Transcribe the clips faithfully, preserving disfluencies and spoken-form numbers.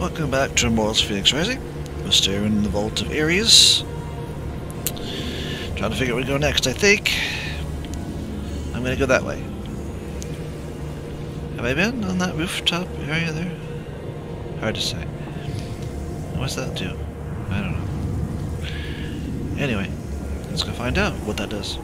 Welcome back to Immortals Fenix Rising. We're still in the Vault of Ares. Trying to figure out where to go next, I think. I'm gonna go that way. Have I been on that rooftop area there? Hard to say. What's that do? I don't know. Anyway, let's go find out what that does.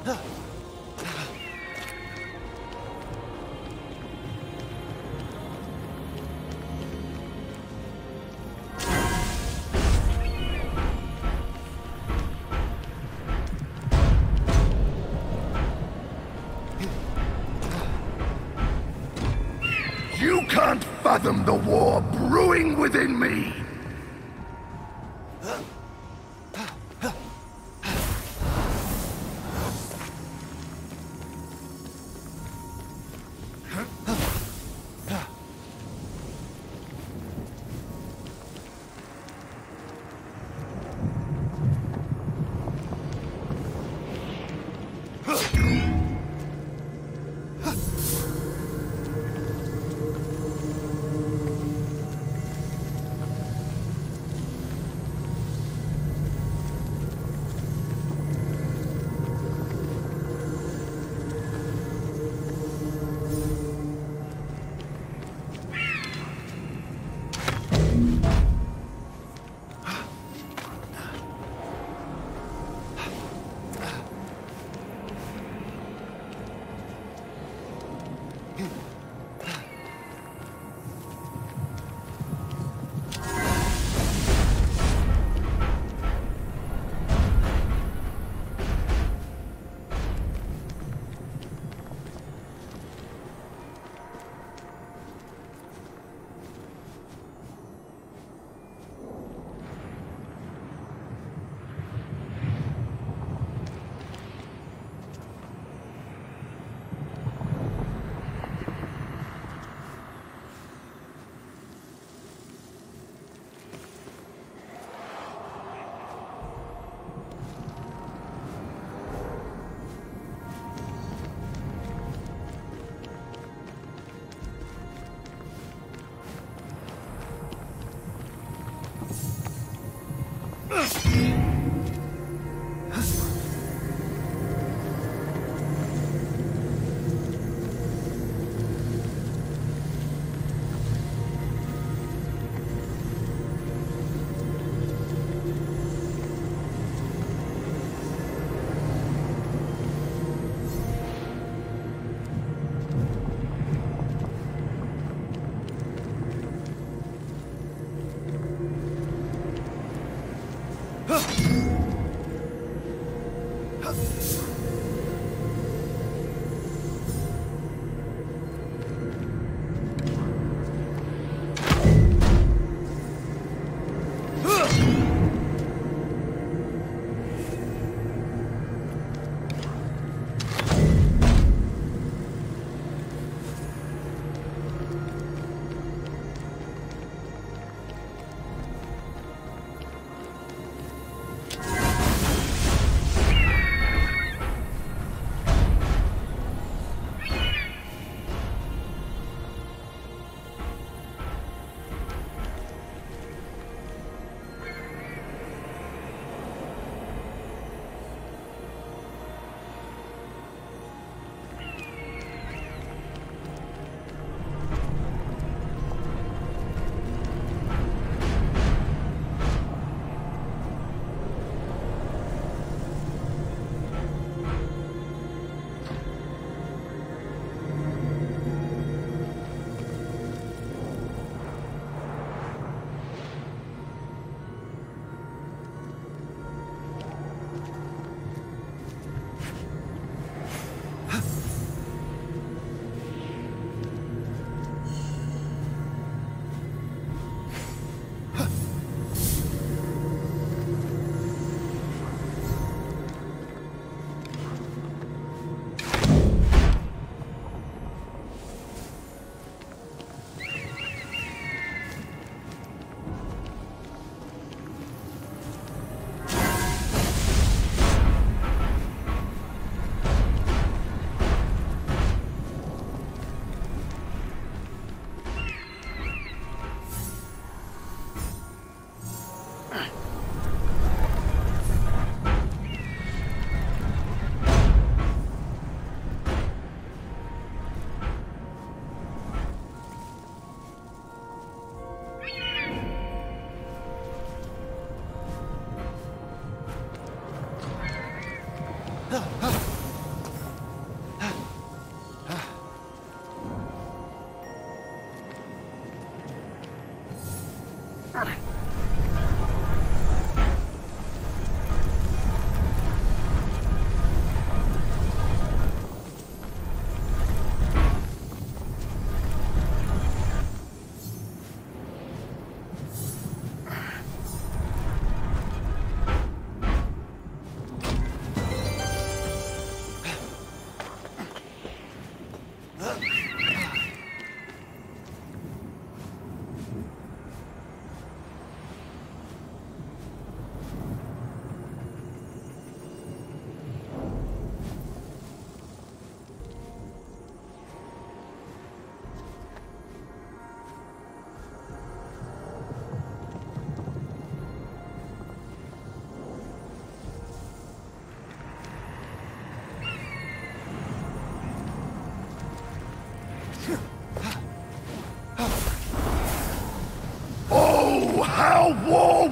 You can't fathom the war brewing within me!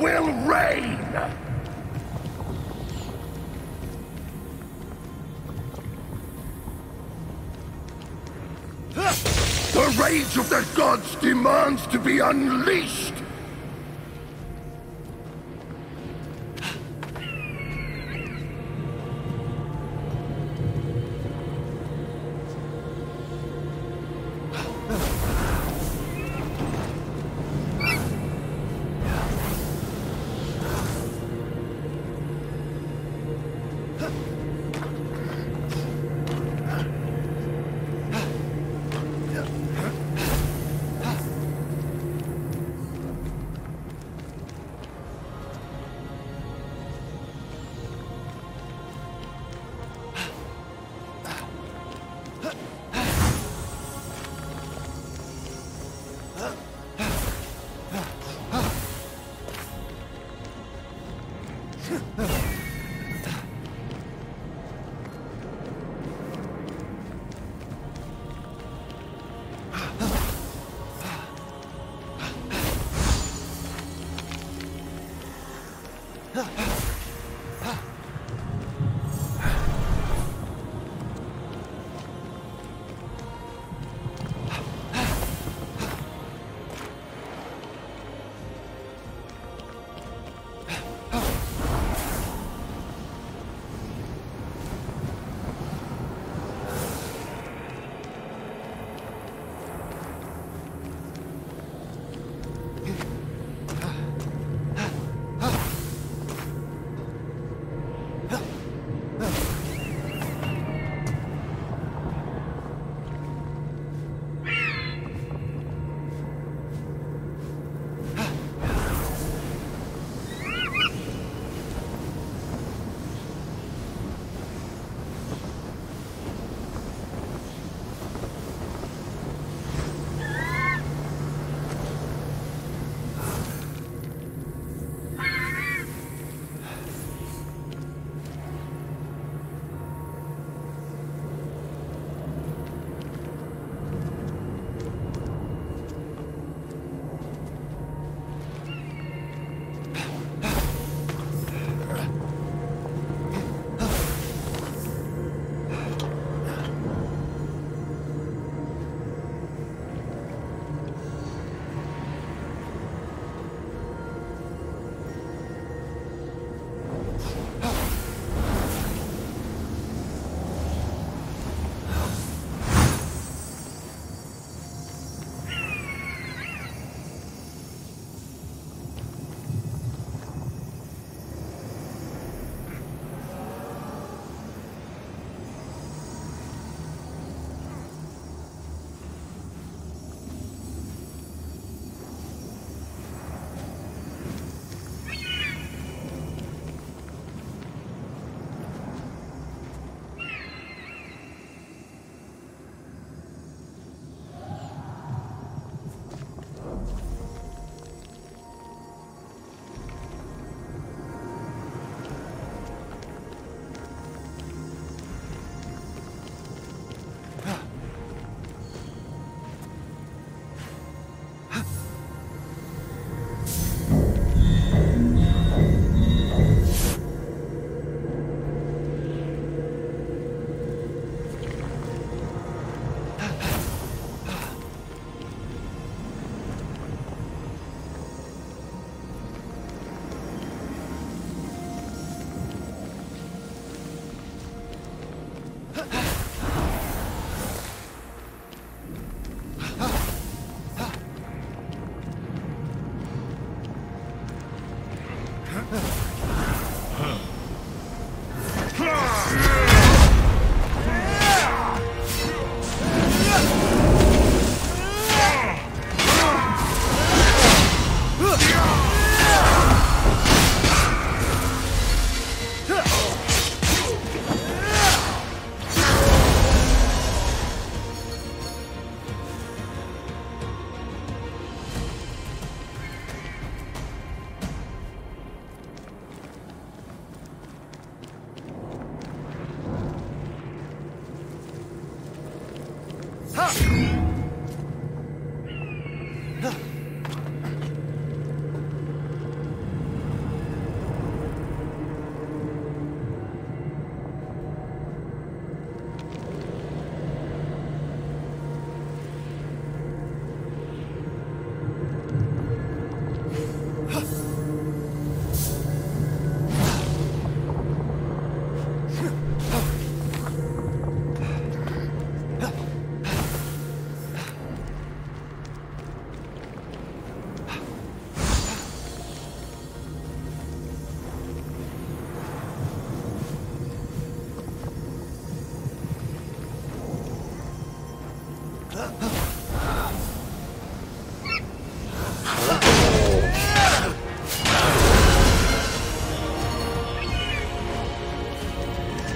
will reign! The rage of the gods demands to be unleashed!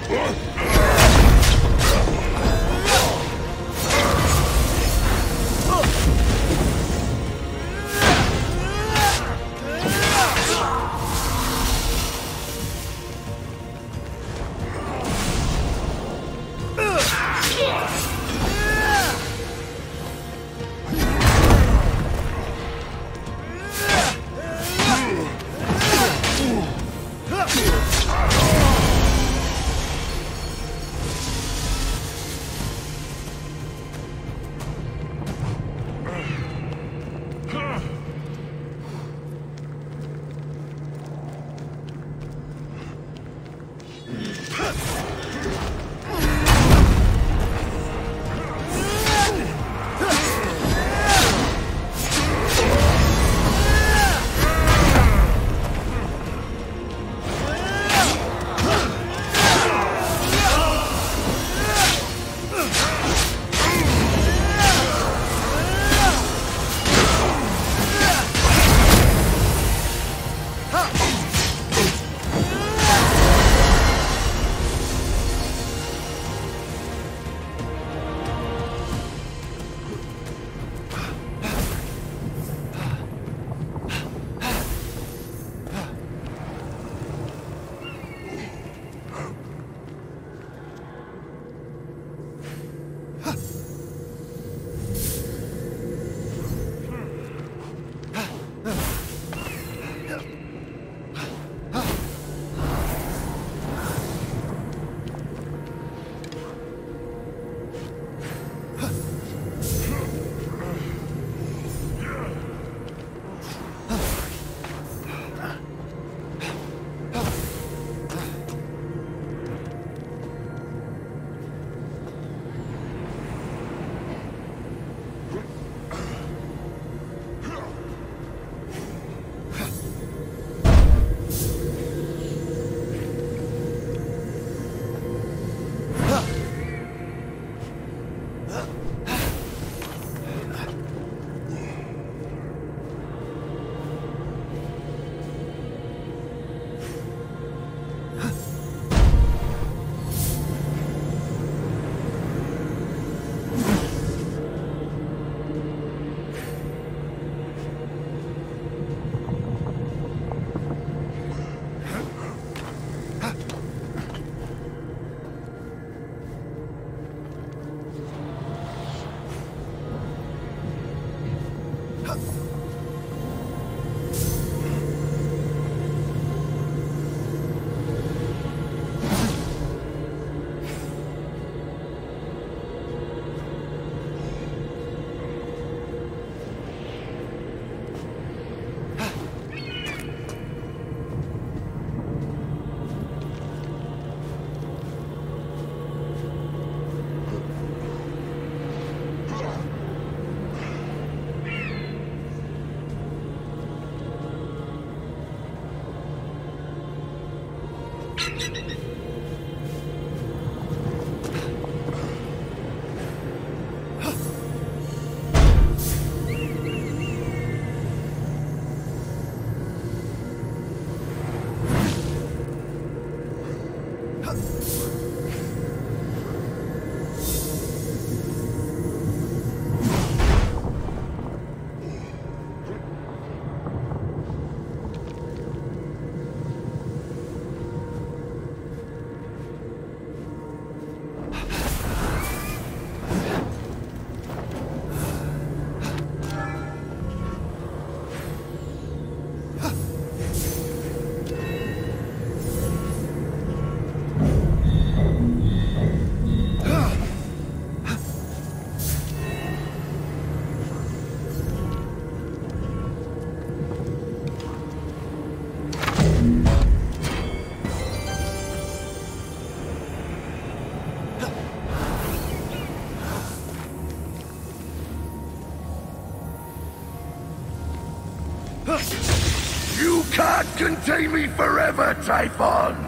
You can't contain me forever, Typhon!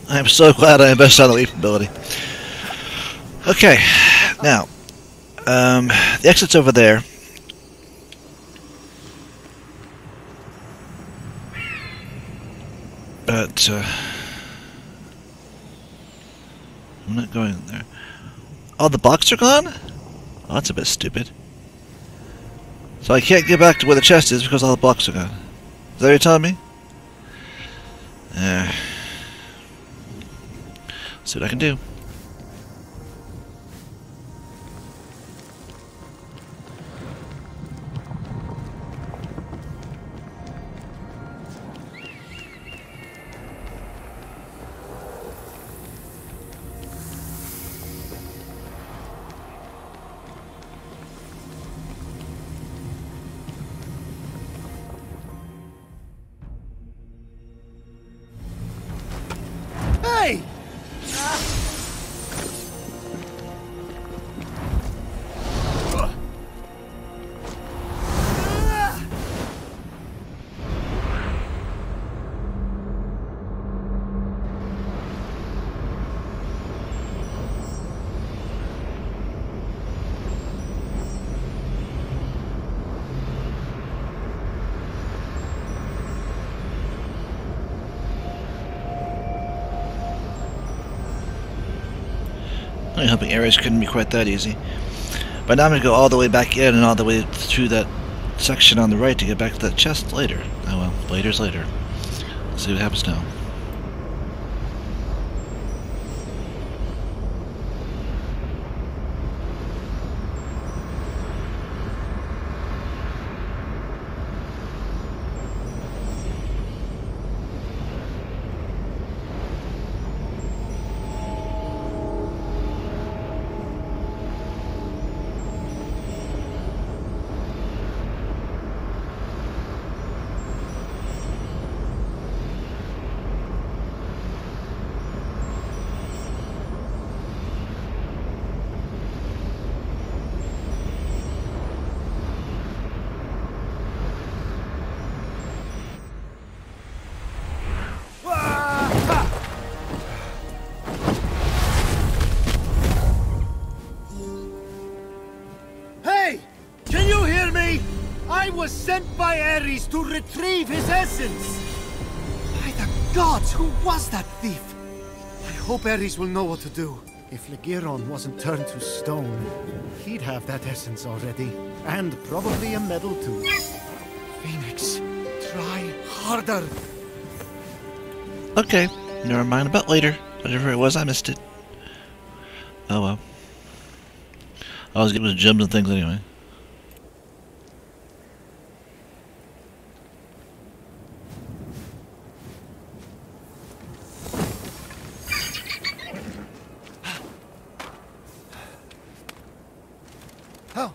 I'm so glad I invested on the leap ability. Okay, now, um, the exit's over there. But, uh, I'm not going in there. Oh, the blocks are gone? Oh, that's a bit stupid. So I can't get back to where the chest is because all the blocks are gone. Is that what you're telling me? Uh, see what I can do. Hey! I'm hoping areas couldn't be quite that easy. But now I'm going to go all the way back in and all the way through that section on the right to get back to that chest later. Oh well, later's later. Let's see what happens now. I was sent by Ares to retrieve his essence! By the gods, who was that thief? I hope Ares will know what to do. If Legiron wasn't turned to stone, he'd have that essence already. And probably a medal too. Fenix, try harder! Okay, never mind about later. Whatever it was, I missed it. Oh well. I was getting gems and things anyway. Oh.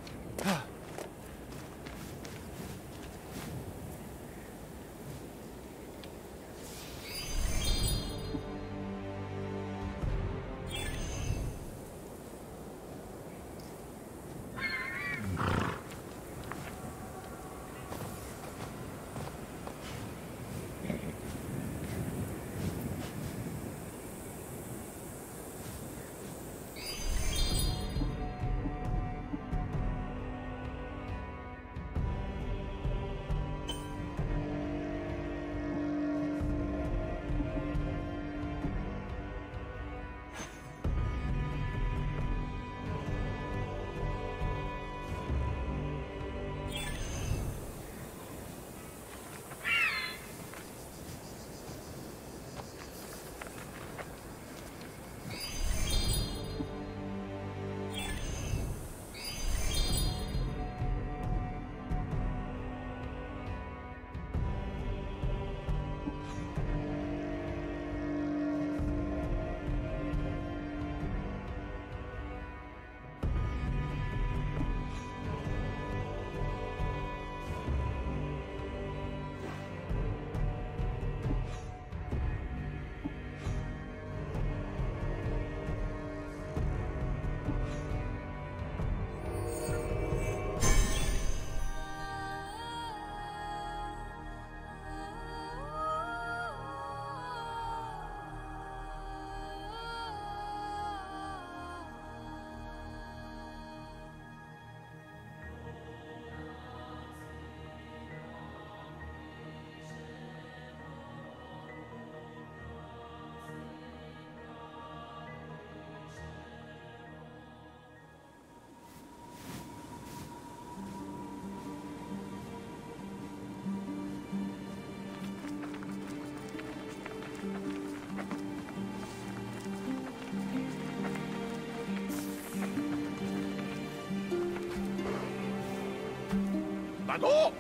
Mago!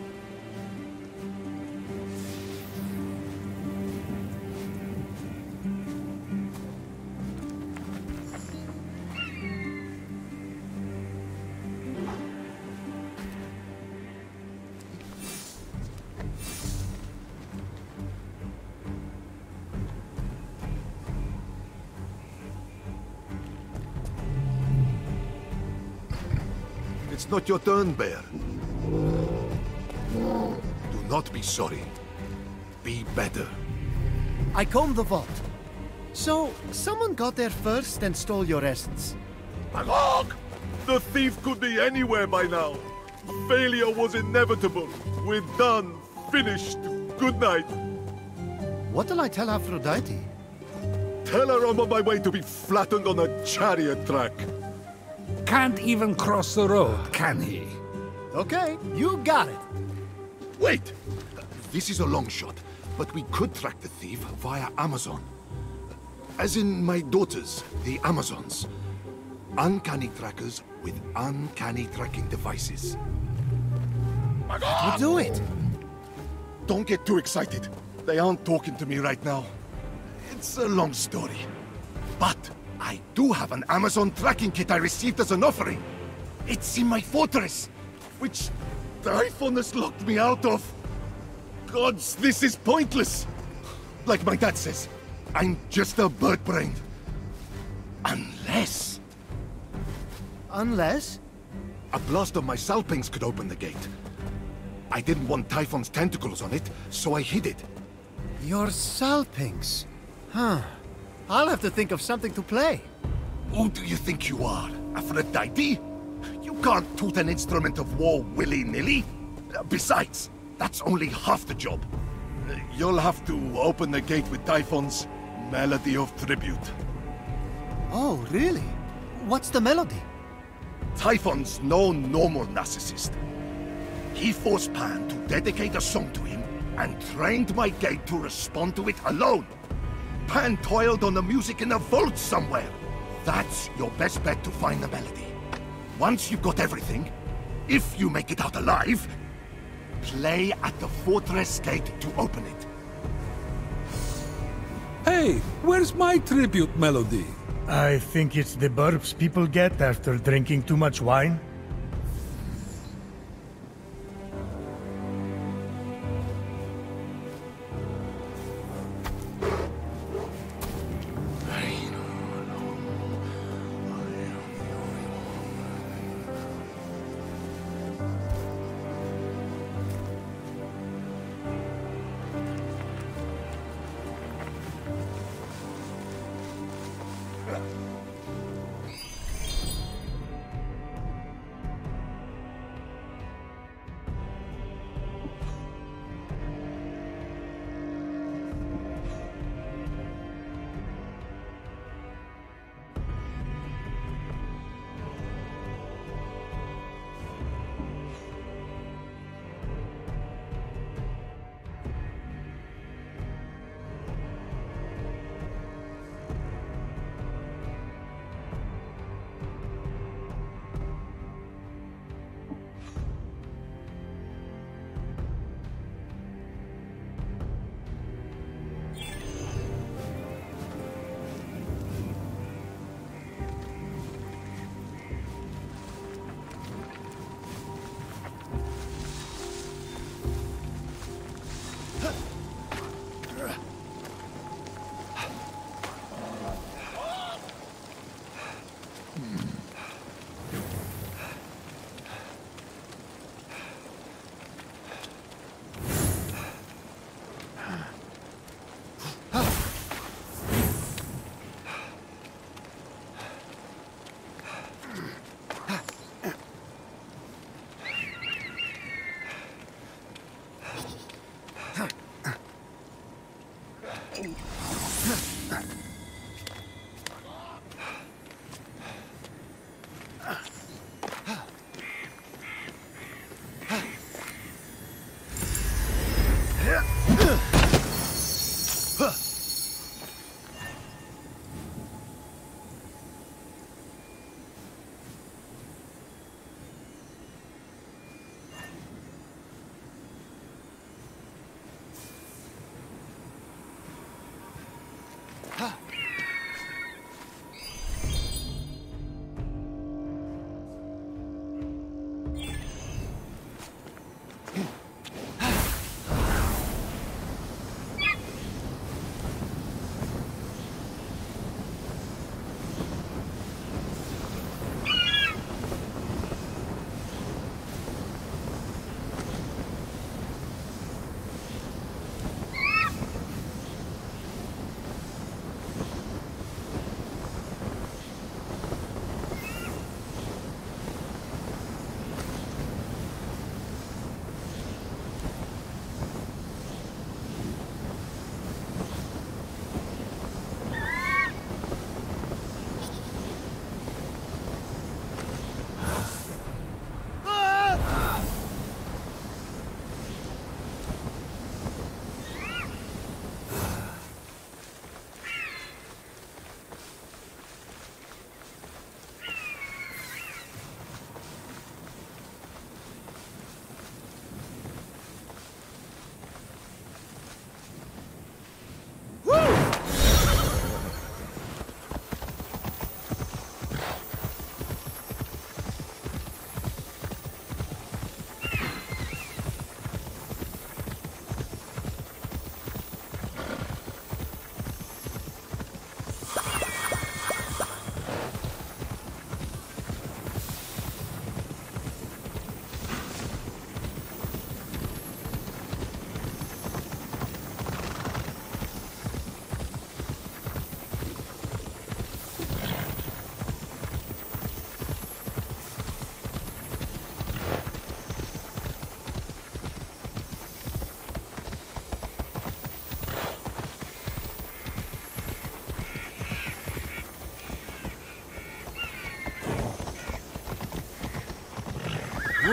It's not your turn, Bear. Do not be sorry. Be better. I combed the vault. So, someone got there first and stole your essence. Magog! The thief could be anywhere by now. Failure was inevitable. We're done. Finished. Good night. What'll I tell Aphrodite? Tell her I'm on my way to be flattened on a chariot track. Can't even cross the road, can he? Okay, you got it. Wait! This is a long shot, but we could track the thief via Amazon. As in my daughters, the Amazons. Uncanny trackers with uncanny tracking devices. We'll do it. Don't get too excited. They aren't talking to me right now. It's a long story. But I do have an Amazon tracking kit I received as an offering. It's in my fortress, which Typhon has locked me out of. Gods, this is pointless. Like my dad says, I'm just a bird-brained. Unless... Unless? A blast of my salpings could open the gate. I didn't want Typhon's tentacles on it, so I hid it. Your salpings. Huh. I'll have to think of something to play. Who do you think you are, Aphrodite? You can't toot an instrument of war willy-nilly. Besides, that's only half the job. You'll have to open the gate with Typhon's Melody of Tribute. Oh, really? What's the melody? Typhon's no normal narcissist. He forced Pan to dedicate a song to him and trained my gate to respond to it alone. Pan toiled on the music in a vault somewhere. That's your best bet to find the melody. Once you've got everything, if you make it out alive, play at the fortress gate to open it. Hey, where's my tribute melody? I think it's the burps people get after drinking too much wine.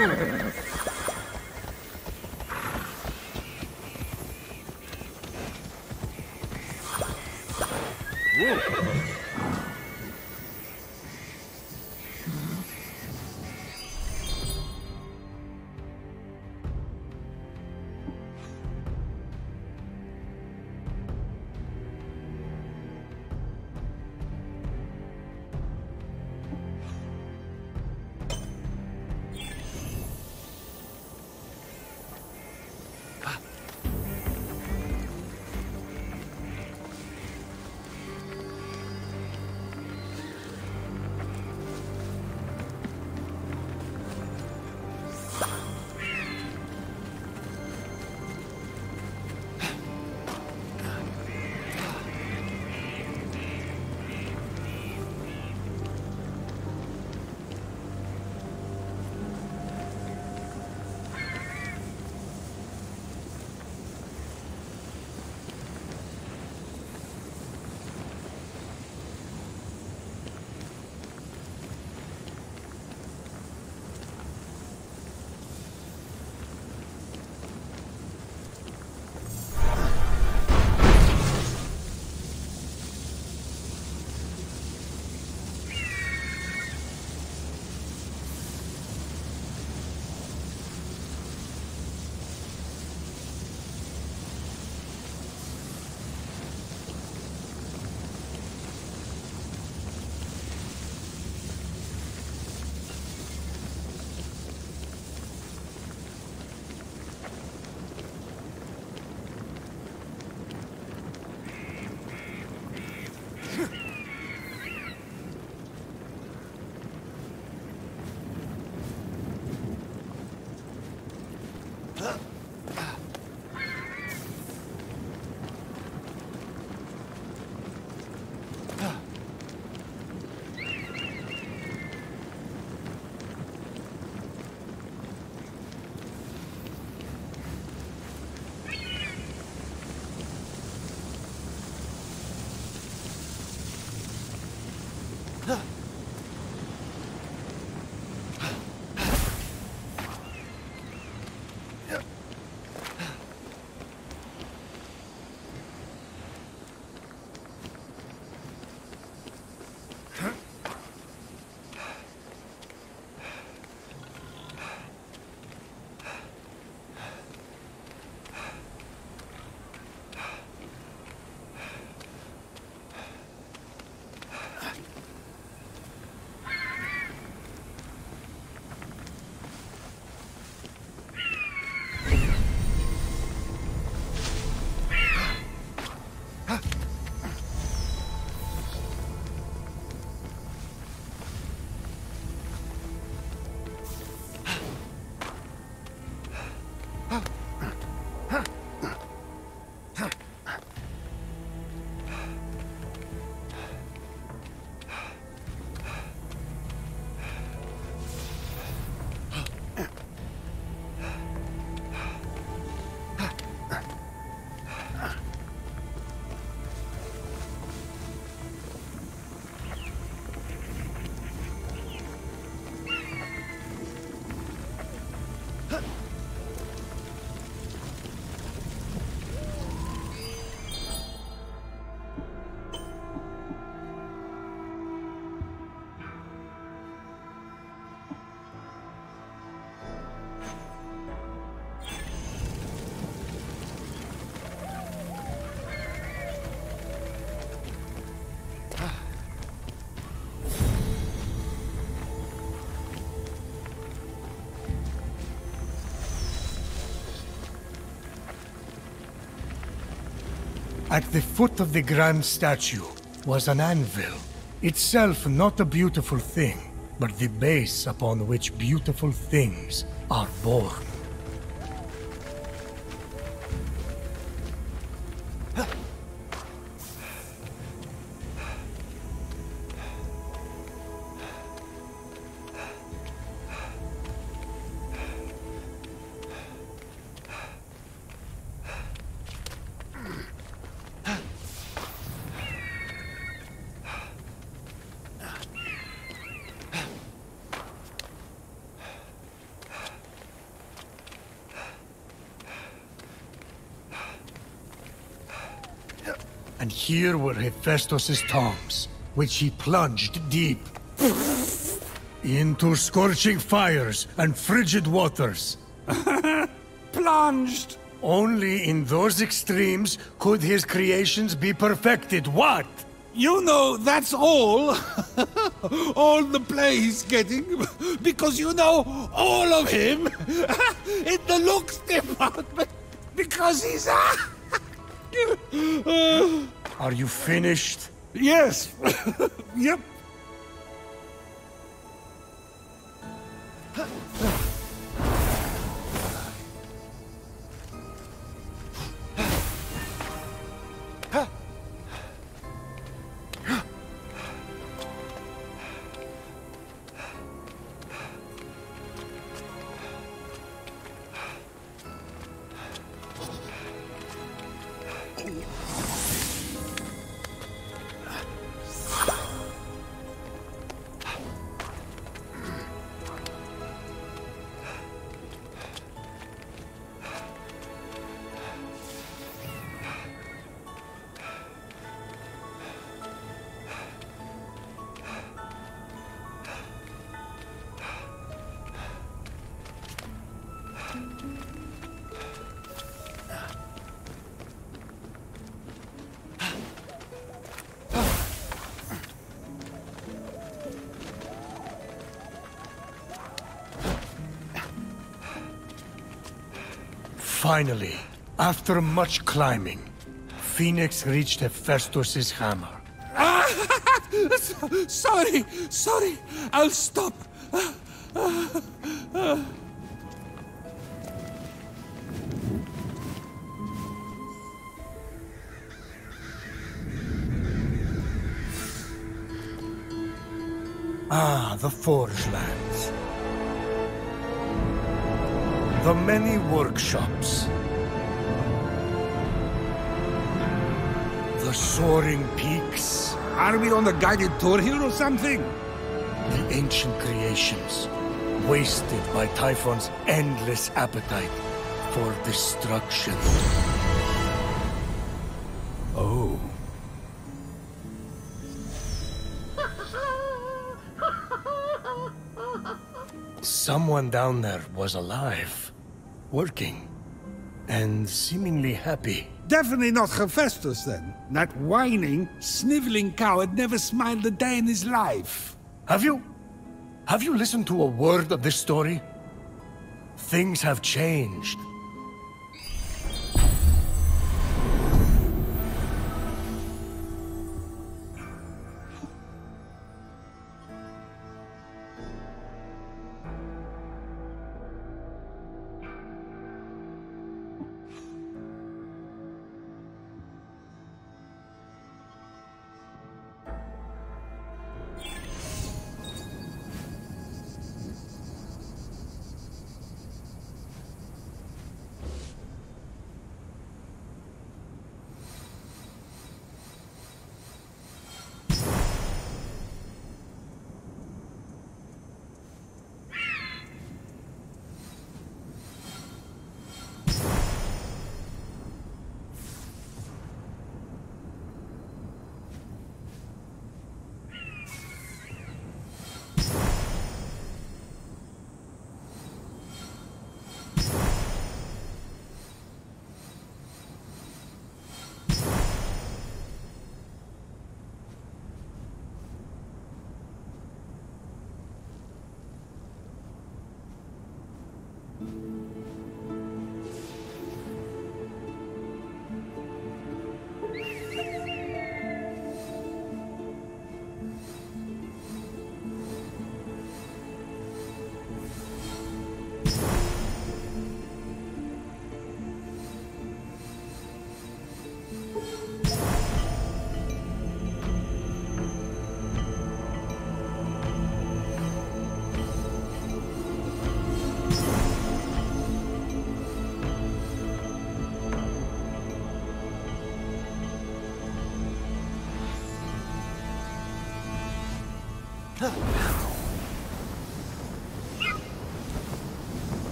At the foot of the grand statue was an anvil, itself not a beautiful thing, but the base upon which beautiful things are born. And here were Hephaestus' tombs, which he plunged deep into scorching fires and frigid waters. Plunged! Only in those extremes could his creations be perfected. What? You know, that's all. All the play he's getting. Because you know all of him. In the looks department. Because he's... Are you finished? Yes. Yep. Finally, after much climbing, Fenix reached Hephaestus' hammer. Sorry, sorry, I'll stop. Ah, the Forge Lands. The many workshops. The soaring peaks. Are we on a guided tour here or something? The ancient creations, wasted by Typhon's endless appetite for destruction. Oh. Someone down there was alive, working, and seemingly happy. Definitely not Hephaestus, then. That whining, sniveling coward never smiled a day in his life. Have you... have you listened to a word of this story? Things have changed.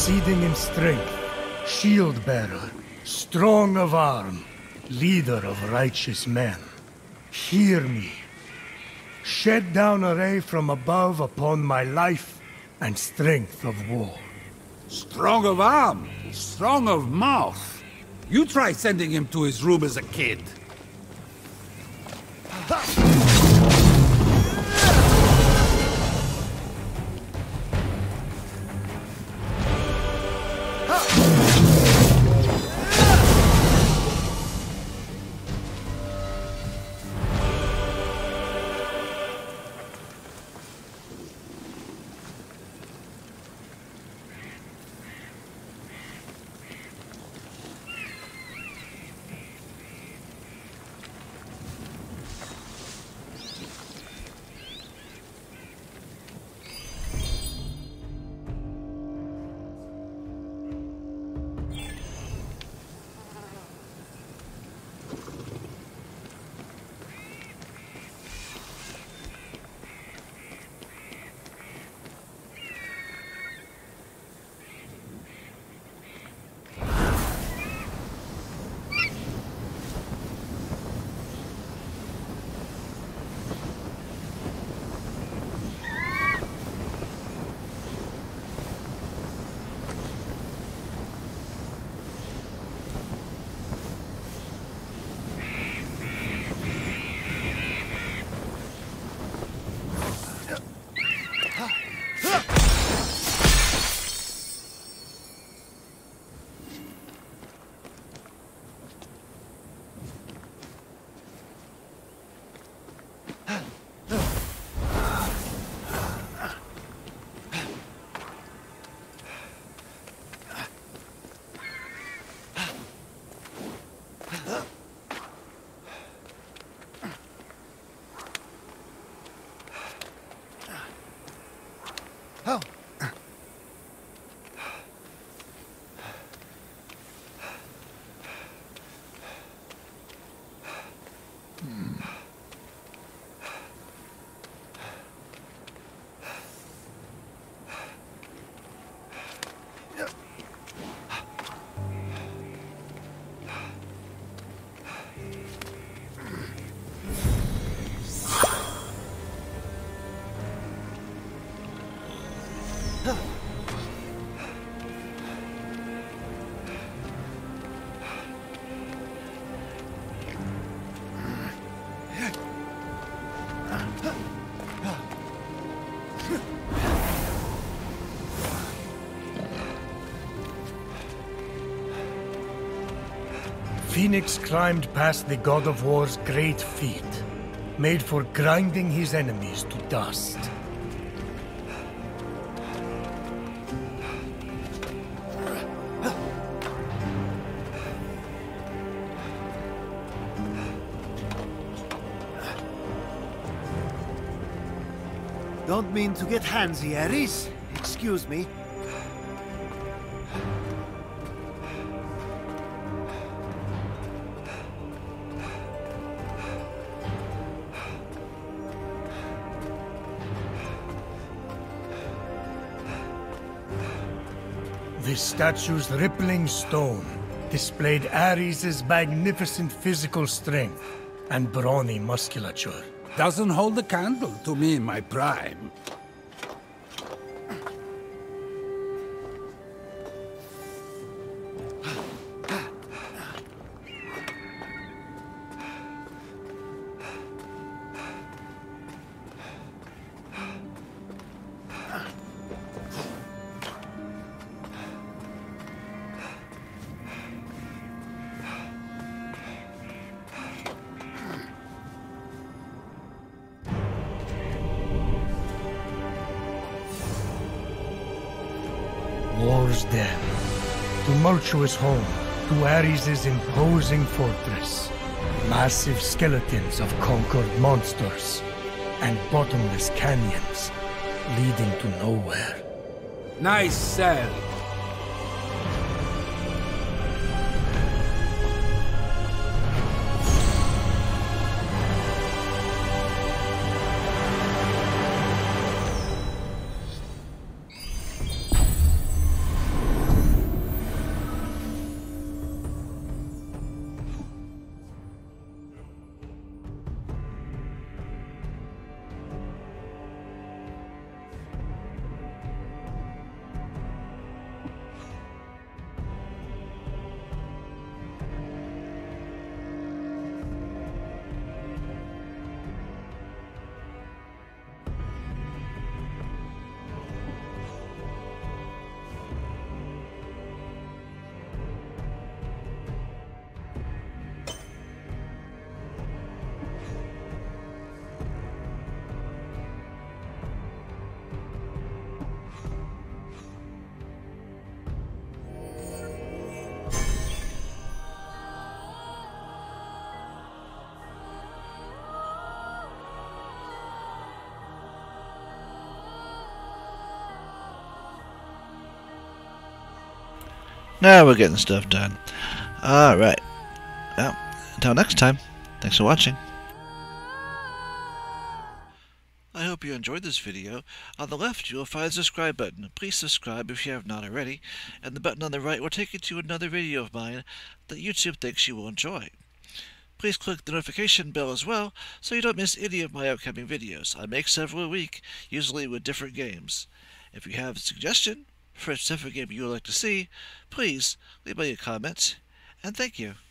exceeding in strength, shield-bearer, strong of arm, leader of righteous men. Hear me. Shed down a ray from above upon my life and strength of war. Strong of arm, strong of mouth. You try sending him to his room as a kid. Oh. Fenix climbed past the God of War's great feet, made for grinding his enemies to dust. Don't mean to get handsy, Ares. Excuse me. The statue's rippling stone displayed Ares' magnificent physical strength and brawny musculature. Doesn't hold a candle to me in my prime. War's den. Tumultuous home to Ares' imposing fortress. Massive skeletons of conquered monsters. And bottomless canyons leading to nowhere. Nice cell. Now we're getting stuff done. Alright. Well, until next time, thanks for watching. I hope you enjoyed this video. On the left you will find the subscribe button. Please subscribe if you have not already, and the button on the right will take you to another video of mine that YouTube thinks you will enjoy. Please click the notification bell as well so you don't miss any of my upcoming videos. I make several a week, usually with different games. If you have a suggestion for a specific game you would like to see, please leave me a comment, and thank you.